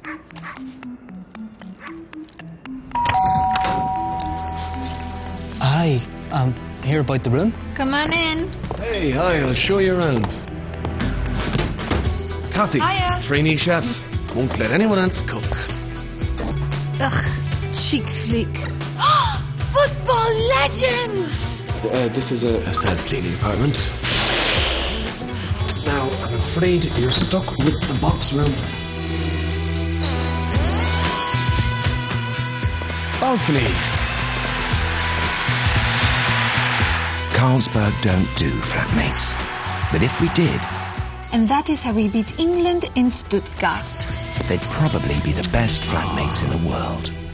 Hi, here about the room. Come on in. Hey, hi, I'll show you around. Kathy, Hiya. trainee chef. Won't let anyone else cook. Ugh, chic flick. Football legends! This is a self-cleaning apartment. Now, I'm afraid you're stuck with the box room. Balcony. Carlsberg don't do flatmates. But if we did, And that is how we beat England in Stuttgart. they'd probably be the best flatmates in the world.